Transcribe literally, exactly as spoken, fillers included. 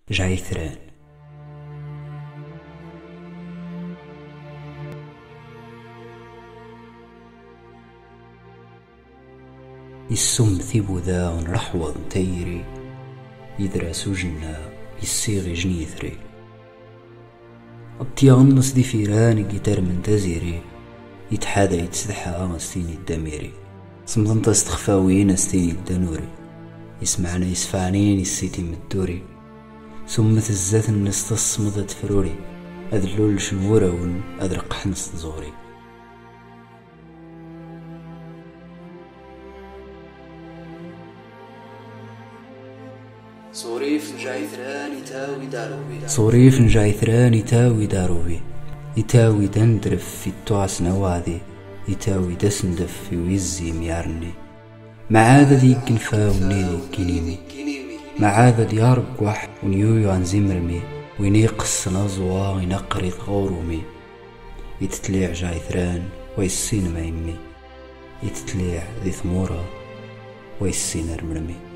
جعيثران. يسم ثيبو ذا ونرحوض تيري يدرس جنا يسيغي جنيثري أبتي غنص دي فيران جيتار من تزيري يتحادى يتسدحى غنستيني الدميري صمتنت استخفاوين استيني الدنوري يسمعنا يسفعنين السيتي مدوري سمت الزات الناس تصمدت فروري أذلول شنورون أذرق حنس زوري. صوريف نجايثران يتاوي داروبي صوريف نجايثران يتاوي داروبي يتاوي دندرف في التواس نواذي يتاوي دسندف في ويزي ميارني معاذا ذي قنفا ونيني كينيمي معاذا دي أرقوح ونيويو عن زمرمي وينيقص نزوا وينقري غورومي يتتليع جايثران ويسين ما يمي يتتليع ذي ثمورة ويسين المرمي.